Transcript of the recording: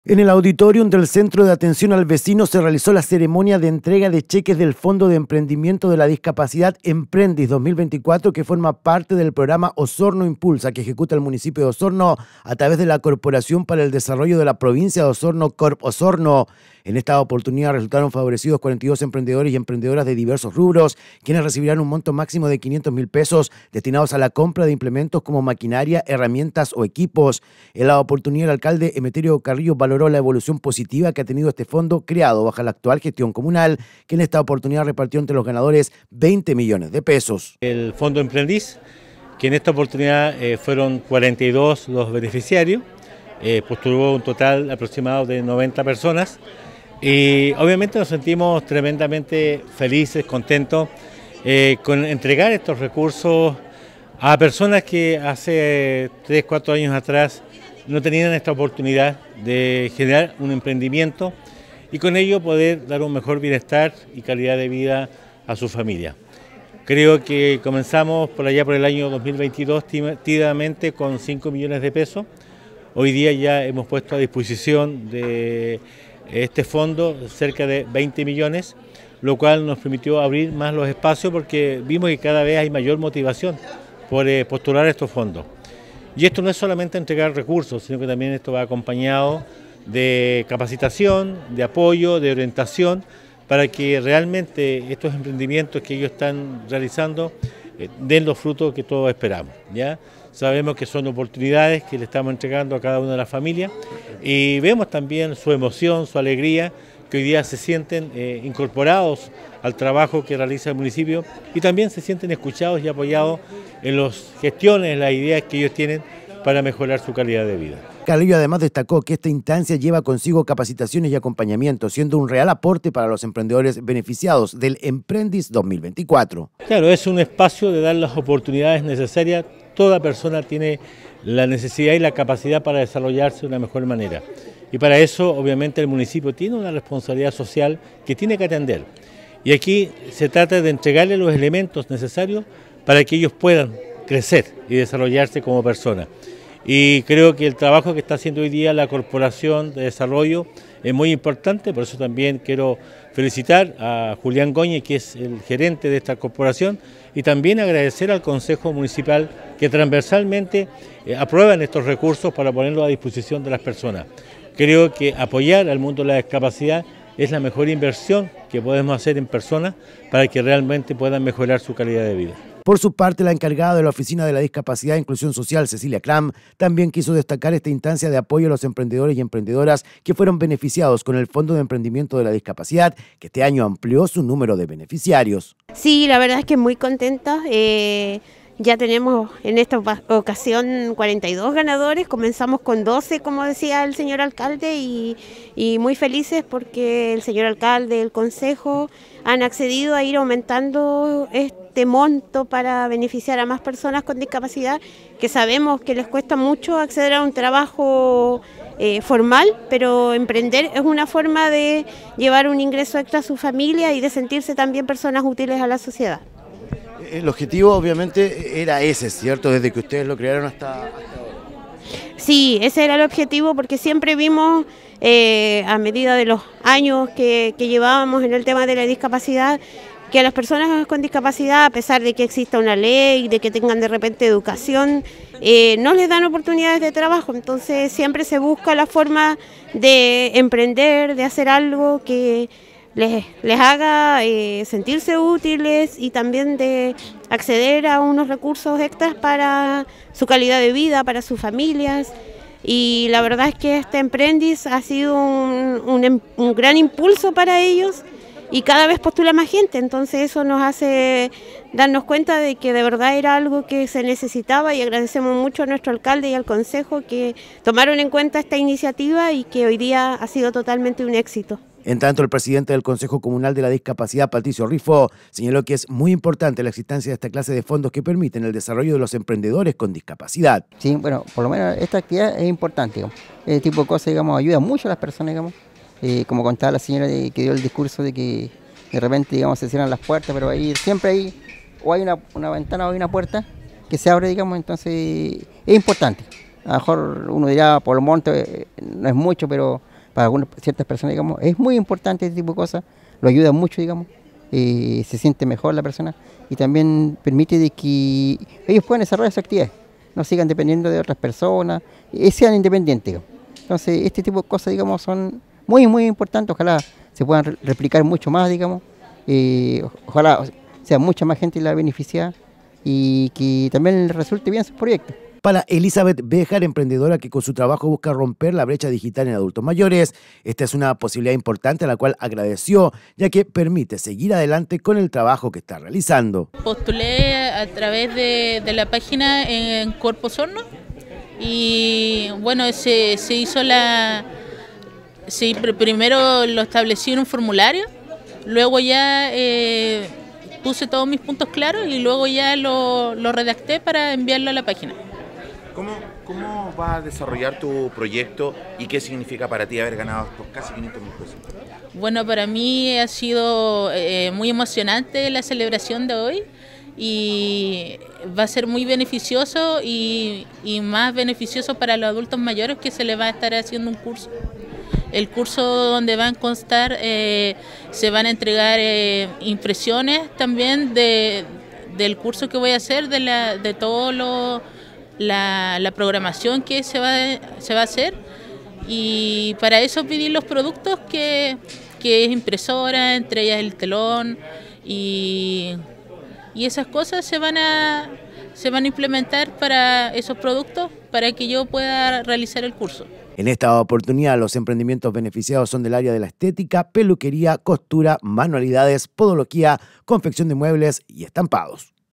En el auditorium del Centro de Atención al Vecino se realizó la ceremonia de entrega de cheques del Fondo de Emprendimiento de la Discapacidad Emprendis 2024, que forma parte del programa Osorno Impulsa, que ejecuta el municipio de Osorno a través de la Corporación para el Desarrollo de la Provincia de Osorno, Corp Osorno. En esta oportunidad resultaron favorecidos 42 emprendedores y emprendedoras de diversos rubros, quienes recibirán un monto máximo de 500.000 pesos destinados a la compra de implementos como maquinaria, herramientas o equipos. En la oportunidad, el alcalde Emeterio Carrillo valoró la evolución positiva que ha tenido este fondo creado bajo la actual gestión comunal, que en esta oportunidad repartió entre los ganadores 20 millones de pesos. El Fondo Emprendis, que en esta oportunidad fueron 42 los beneficiarios, postuló un total aproximado de 90 personas. Y obviamente nos sentimos tremendamente felices, contentos con entregar estos recursos a personas que hace 3, 4 años atrás no tenían esta oportunidad de generar un emprendimiento y con ello poder dar un mejor bienestar y calidad de vida a su familia. Creo que comenzamos por allá por el año 2022 tímidamente con 5 millones de pesos. Hoy día ya hemos puesto a disposición de este fondo cerca de 20 millones, lo cual nos permitió abrir más los espacios porque vimos que cada vez hay mayor motivación por postular estos fondos. Y esto no es solamente entregar recursos, sino que también esto va acompañado de capacitación, de apoyo, de orientación, para que realmente estos emprendimientos que ellos están realizando den los frutos que todos esperamos, ¿ya? Sabemos que son oportunidades que le estamos entregando a cada una de las familias y vemos también su emoción, su alegría, que hoy día se sienten incorporados al trabajo que realiza el municipio y también se sienten escuchados y apoyados en las gestiones, las ideas que ellos tienen para mejorar su calidad de vida. Carrillo además destacó que esta instancia lleva consigo capacitaciones y acompañamiento, siendo un real aporte para los emprendedores beneficiados del Emprendis 2024. Claro, es un espacio de dar las oportunidades necesarias. Toda persona tiene la necesidad y la capacidad para desarrollarse de una mejor manera. Y para eso, obviamente, el municipio tiene una responsabilidad social que tiene que atender. Y aquí se trata de entregarle los elementos necesarios para que ellos puedan crecer y desarrollarse como personas. Y creo que el trabajo que está haciendo hoy día la Corporación de Desarrollo es muy importante, por eso también quiero felicitar a Julián Goñi, que es el gerente de esta corporación, y también agradecer al Consejo Municipal que transversalmente aprueban estos recursos para ponerlos a disposición de las personas. Creo que apoyar al mundo de la discapacidad es la mejor inversión que podemos hacer en personas para que realmente puedan mejorar su calidad de vida. Por su parte, la encargada de la Oficina de la Discapacidad e Inclusión Social, Cecilia Cram, también quiso destacar esta instancia de apoyo a los emprendedores y emprendedoras que fueron beneficiados con el Fondo de Emprendimiento de la Discapacidad, que este año amplió su número de beneficiarios. Sí, la verdad es que muy contenta. Ya tenemos en esta ocasión 42 ganadores, comenzamos con 12, como decía el señor alcalde, y muy felices porque el señor alcalde, el consejo, han accedido a ir aumentando este monto para beneficiar a más personas con discapacidad, que sabemos que les cuesta mucho acceder a un trabajo formal, pero emprender es una forma de llevar un ingreso extra a su familia y de sentirse también personas útiles a la sociedad. El objetivo obviamente era ese, ¿cierto? Desde que ustedes lo crearon hasta ahora. Sí, ese era el objetivo porque siempre vimos a medida de los años que llevábamos en el tema de la discapacidad, que a las personas con discapacidad, a pesar de que exista una ley, de que tengan de repente educación, no les dan oportunidades de trabajo. Entonces siempre se busca la forma de emprender, de hacer algo que les haga sentirse útiles y también de acceder a unos recursos extras para su calidad de vida, para sus familias. Y la verdad es que este Emprendis ha sido un gran impulso para ellos y cada vez postula más gente, entonces eso nos hace darnos cuenta de que de verdad era algo que se necesitaba y agradecemos mucho a nuestro alcalde y al consejo que tomaron en cuenta esta iniciativa y que hoy día ha sido totalmente un éxito. En tanto, el presidente del Consejo Comunal de la Discapacidad, Patricio Rifo, señaló que es muy importante la existencia de esta clase de fondos que permiten el desarrollo de los emprendedores con discapacidad. Sí, bueno, por lo menos esta actividad es importante, digamos. Este tipo de cosas, digamos, ayuda mucho a las personas, digamos. Como contaba la señora que dio el discurso de que de repente, digamos, se cierran las puertas, pero ahí siempre hay o hay una ventana o hay una puerta que se abre, digamos, entonces es importante. A lo mejor uno dirá, por el monto no es mucho, pero para algunas ciertas personas, digamos, es muy importante este tipo de cosas, lo ayuda mucho, digamos, se siente mejor la persona y también permite de que ellos puedan desarrollar sus actividades, no sigan dependiendo de otras personas, sean independientes, digamos. Entonces, este tipo de cosas, digamos, son muy, muy importantes, ojalá se puedan replicar mucho más, digamos, ojalá sea mucha más gente la beneficiada y que también les resulte bien sus proyectos. Para Elizabeth Béjar, emprendedora que con su trabajo busca romper la brecha digital en adultos mayores, esta es una posibilidad importante a la cual agradeció, ya que permite seguir adelante con el trabajo que está realizando. Postulé a través de la página en Corpo Osorno y bueno, se hizo primero lo establecí en un formulario, luego ya puse todos mis puntos claros y luego ya lo redacté para enviarlo a la página. ¿Cómo vas a desarrollar tu proyecto y qué significa para ti haber ganado estos casi 500.000 pesos? Bueno, para mí ha sido muy emocionante la celebración de hoy y va a ser muy beneficioso y más beneficioso para los adultos mayores que se les va a estar haciendo un curso. El curso donde van a constar, se van a entregar impresiones también del curso que voy a hacer, de todo la programación que se va a hacer, y para eso pedí los productos que es impresora, entre ellas el telón y esas cosas se van a implementar para esos productos para que yo pueda realizar el curso. En esta oportunidad, los emprendimientos beneficiados son del área de la estética, peluquería, costura, manualidades, podología, confección de muebles y estampados.